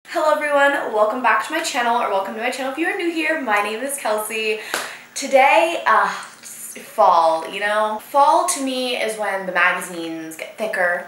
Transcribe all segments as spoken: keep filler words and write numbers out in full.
Hello everyone, welcome back to my channel, or welcome to my channel if you are new here. My name is Kelsey. Today, uh, fall, you know? Fall to me is when the magazines get thicker,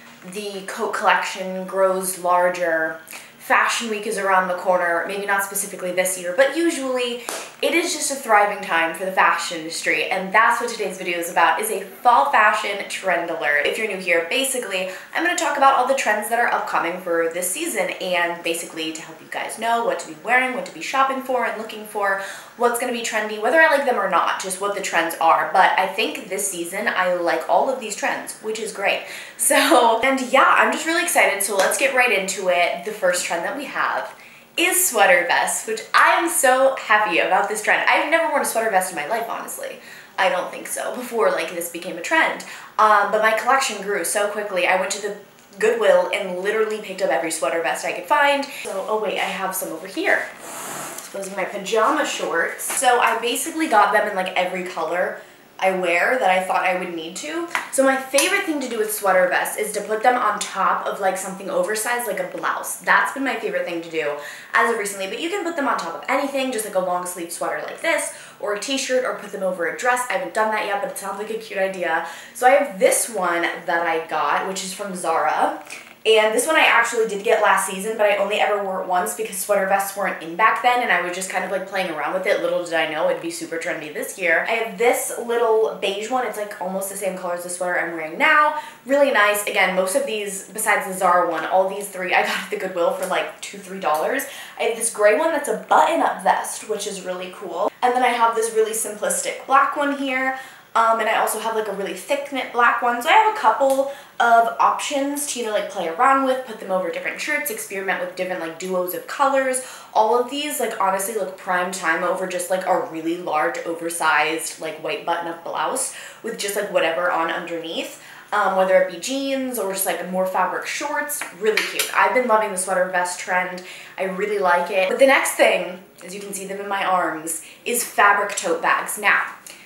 the coat collection grows larger, Fashion Week is around the corner, maybe not specifically this year, but usually it is just a thriving time for the fashion industry, and that's what today's video is about, is a fall fashion trend alert. If you're new here, basically, I'm going to talk about all the trends that are upcoming for this season, and basically to help you guys know what to be wearing, what to be shopping for and looking for, what's going to be trendy, whether I like them or not, just what the trends are. But I think this season I like all of these trends, which is great. So, and yeah, I'm just really excited, so let's get right into it. The first trend that we have is sweater vests, which I am so happy about this trend. I've never worn a sweater vest in my life, honestly. I don't think so, before like this became a trend. Um, but my collection grew so quickly. I went to the Goodwill and literally picked up every sweater vest I could find. So, oh wait, I have some over here. Those are my pajama shorts. So I basically got them in like every color I wear that I thought I would need to. So my favorite thing to do with sweater vests is to put them on top of like something oversized, like a blouse. That's been my favorite thing to do as of recently, but you can put them on top of anything, just like a long sleeve sweater like this, or a t-shirt, or put them over a dress. I haven't done that yet, but it sounds like a cute idea. So I have this one that I got, which is from Zara. And this one I actually did get last season, but I only ever wore it once because sweater vests weren't in back then, and I was just kind of like playing around with it. Little did I know it'd be super trendy this year. I have this little beige one. It's like almost the same color as the sweater I'm wearing now. Really nice. Again, most of these, besides the Zara one, all these three I got at the Goodwill for like two, three dollars. I have this gray one that's a button-up vest, which is really cool. And then I have this really simplistic black one here. Um, and I also have like a really thick knit black one. So I have a couple of options to, you know, like play around with, put them over different shirts, experiment with different like duos of colors. All of these like honestly look prime time over just like a really large oversized like white button-up blouse with just like whatever on underneath. Um, whether it be jeans or just like more fabric shorts, really cute. I've been loving the sweater vest trend. I really like it. But the next thing, as you can see them in my arms, is fabric tote bags. Now,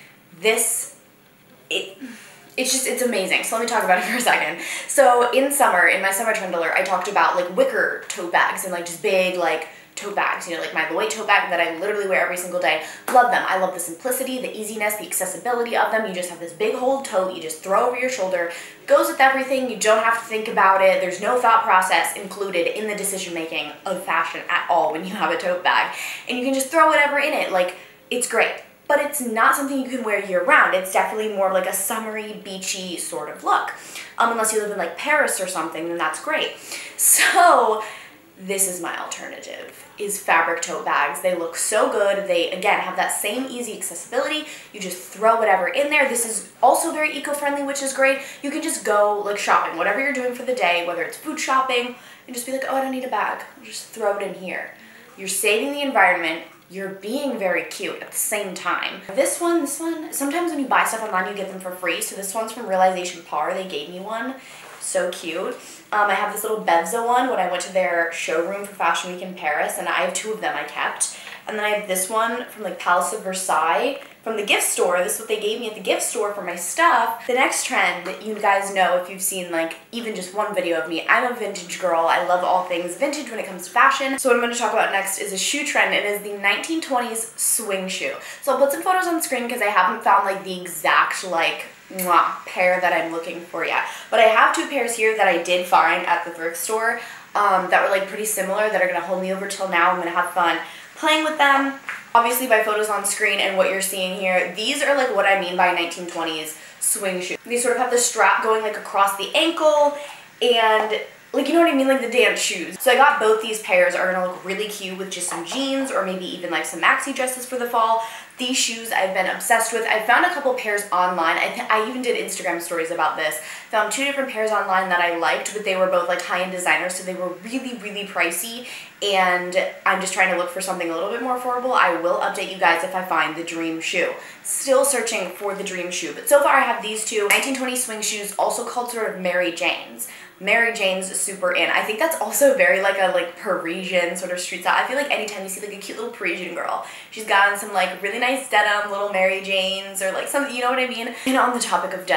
this It, it's just, it's amazing. So let me talk about it for a second. So in summer, in my summer trend alert, I talked about like wicker tote bags and like just big like tote bags, you know, like my Loewe tote bag that I literally wear every single day. Love them. I love the simplicity, the easiness, the accessibility of them. You just have this big hold tote, you just throw over your shoulder, goes with everything. You don't have to think about it. There's no thought process included in the decision making of fashion at all when you have a tote bag. And you can just throw whatever in it. Like, it's great. But it's not something you can wear year-round. It's definitely more like a summery, beachy sort of look. Um, unless you live in like Paris or something, then that's great. So this is my alternative, is fabric tote bags. They look so good. They, again, have that same easy accessibility. You just throw whatever in there. This is also very eco-friendly, which is great. You can just go like shopping, whatever you're doing for the day, whether it's food shopping, and just be like, oh, I don't need a bag. I'll just throw it in here. You're saving the environment. You're being very cute at the same time. This one, this one, sometimes when you buy stuff online, you get them for free. So this one's from Realization Par. They gave me one. So cute. Um, I have this little Bevza one when I went to their showroom for Fashion Week in Paris, and I have two of them I kept. And then I have this one from like Palace of Versailles from the gift store. This is what they gave me at the gift store for my stuff. The next trend that you guys know if you've seen like even just one video of me, I'm a vintage girl. I love all things vintage when it comes to fashion. So what I'm going to talk about next is a shoe trend. It is the nineteen twenties swing shoe. So I'll put some photos on the screen because I haven't found like the exact like mwah, pair that I'm looking for yet. But I have two pairs here that I did find at the thrift store um, that were like pretty similar that are going to hold me over till now. I'm going to have fun playing with them. Obviously by photos on screen and what you're seeing here, these are like what I mean by nineteen twenties swing shoe. They sort of have the strap going like across the ankle and like, you know what I mean, like the dance shoes. So I got both these pairs are gonna look really cute with just some jeans or maybe even like some maxi dresses for the fall. These shoes I've been obsessed with. I found a couple pairs online. I, I even did Instagram stories about this. Found two different pairs online that I liked, but they were both like high-end designers, so they were really, really pricey. And I'm just trying to look for something a little bit more affordable. I will update you guys if I find the dream shoe. Still searching for the dream shoe, but so far I have these two nineteen twenty swing shoes, also called sort of Mary Janes. Mary Jane's super in. I think that's also very like a like Parisian sort of street style. I feel like anytime you see like a cute little Parisian girl, she's got on some like really nice denim, little Mary Janes, or like something, you know what I mean? And on the topic of denim,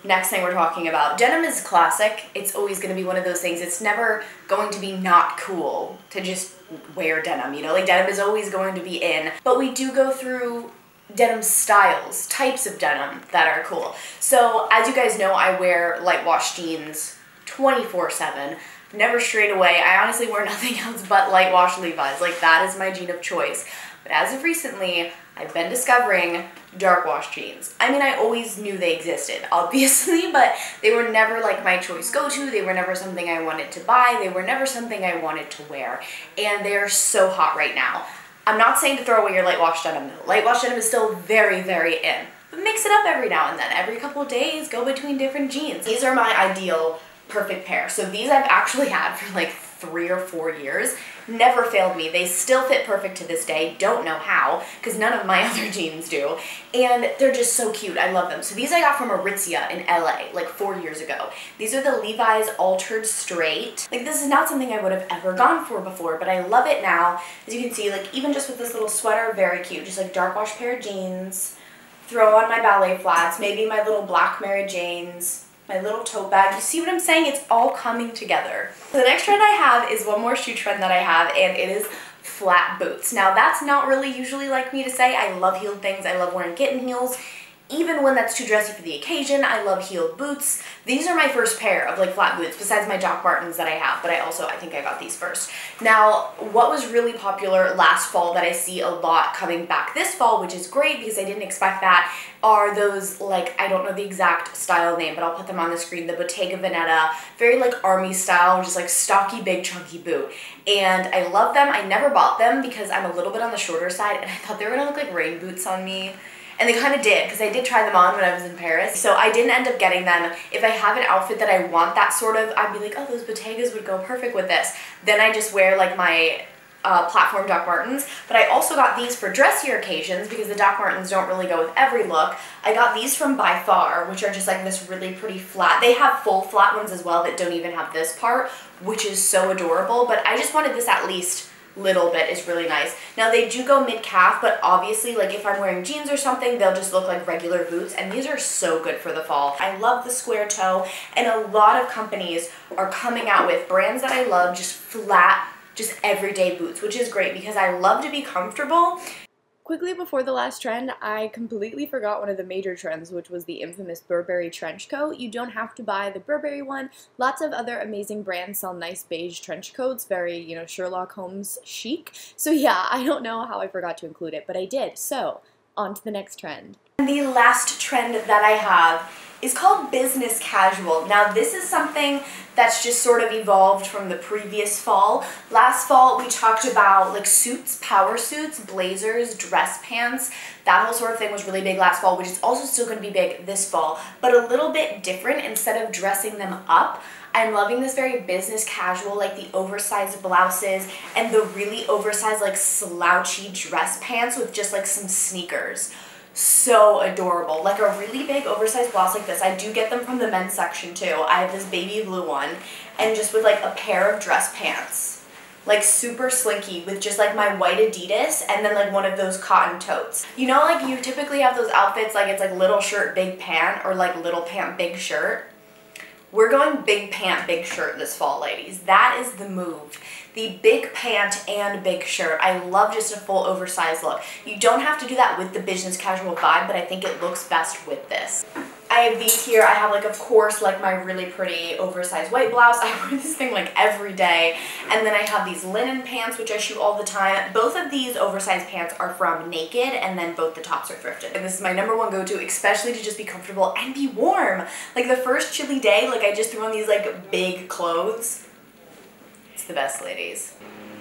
Next thing we're talking about, denim is classic. It's always going to be one of those things. It's never going to be not cool to just wear denim, you know? Like, denim is always going to be in. But we do go through denim styles, types of denim that are cool. So, as you guys know, I wear light wash jeans twenty-four seven. Never straight away. I honestly wear nothing else but light wash Levi's. Like, that is my jean of choice. But as of recently, I've been discovering dark wash jeans. I mean, I always knew they existed, obviously, but they were never like my choice go-to. They were never something I wanted to buy. They were never something I wanted to wear. And they're so hot right now. I'm not saying to throw away your light wash denim though. Light wash denim is still very, very in. But mix it up every now and then. Every couple of days, go between different jeans. These are my ideal perfect pair. So these I've actually had for like three or four years. Never failed me. They still fit perfect to this day. Don't know how, because none of my other jeans do. And they're just so cute. I love them. So these I got from Aritzia in L A like four years ago. These are the Levi's Altered Straight. Like, this is not something I would have ever gone for before, but I love it now. As you can see, like, even just with this little sweater, very cute. Just like dark wash pair of jeans. Throw on my ballet flats, maybe my little black Mary Janes, my little tote bag. You see what I'm saying? It's all coming together. So the next trend I have is one more shoe trend that I have, and it is flat boots. Now, that's not really usually like me to say. I love heeled things. I love wearing kitten heels. Even when that's too dressy for the occasion, I love heeled boots. These are my first pair of like flat boots, besides my Doc Martens that I have, but I also, I think I got these first. Now, what was really popular last fall that I see a lot coming back this fall, which is great because I didn't expect that, are those, like, I don't know the exact style name, but I'll put them on the screen, the Bottega Veneta, very like army style, just like stocky, big, chunky boot. And I love them. I never bought them because I'm a little bit on the shorter side, and I thought they were gonna look like rain boots on me. And they kind of did, because I did try them on when I was in Paris. So I didn't end up getting them. If I have an outfit that I want that sort of, I'd be like, oh, those Bottegas would go perfect with this. Then I just wear like my uh, platform Doc Martens. But I also got these for dressier occasions because the Doc Martens don't really go with every look. I got these from By Far, which are just like this really pretty flat. They have full flat ones as well that don't even have this part, which is so adorable. But I just wanted this at least little bit. Is really nice. Now they do go mid-calf, but obviously like if I'm wearing jeans or something, they'll just look like regular boots, and these are so good for the fall. I love the square toe, and a lot of companies are coming out with brands that I love, just flat, just everyday boots, which is great because I love to be comfortable. Quickly before the last trend, I completely forgot one of the major trends, which was the infamous Burberry trench coat. You don't have to buy the Burberry one. Lots of other amazing brands sell nice beige trench coats, very, you know, Sherlock Holmes chic. So yeah, I don't know how I forgot to include it, but I did. So, on to the next trend. And the last trend that I have is called business casual. Now this is something that's just sort of evolved from the previous fall. Last fall we talked about like suits, power suits, blazers, dress pants. That whole sort of thing was really big last fall, which is also still going to be big this fall, but a little bit different. Instead of dressing them up, I'm loving this very business casual, like the oversized blouses and the really oversized like slouchy dress pants with just like some sneakers. So adorable. Like a really big oversized blouse like this. I do get them from the men's section too. I have this baby blue one, and just with like a pair of dress pants. Like super slinky with just like my white Adidas and then like one of those cotton totes. You know, like you typically have those outfits like it's like little shirt, big pant, or like little pant, big shirt. We're going big pant, big shirt this fall, ladies. That is the move. The big pant and big shirt. I love just a full oversized look. You don't have to do that with the business casual vibe, but I think it looks best with this. I have these here. I have like, of course, like my really pretty oversized white blouse. I wear this thing like every day. And then I have these linen pants, which I shoot all the time. Both of these oversized pants are from Naked, and then both the tops are thrifted. And this is my number one go-to, especially to just be comfortable and be warm. Like the first chilly day, like I just threw on these like big clothes. It's the best, ladies.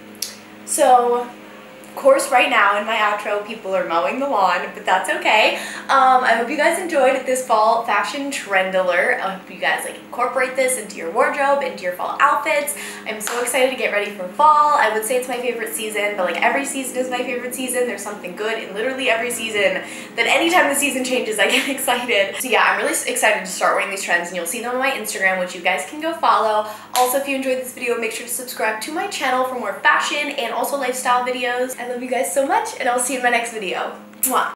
So, of course, right now in my outro, people are mowing the lawn, but that's okay. Um, I hope you guys enjoyed this fall fashion trend alert. I hope you guys like incorporate this into your wardrobe, into your fall outfits. I'm so excited to get ready for fall. I would say it's my favorite season, but like every season is my favorite season. There's something good in literally every season that anytime the season changes, I get excited. So yeah, I'm really excited to start wearing these trends, and you'll see them on my Instagram, which you guys can go follow. Also, if you enjoyed this video, make sure to subscribe to my channel for more fashion and also lifestyle videos. I love you guys so much, and I'll see you in my next video. Mwah.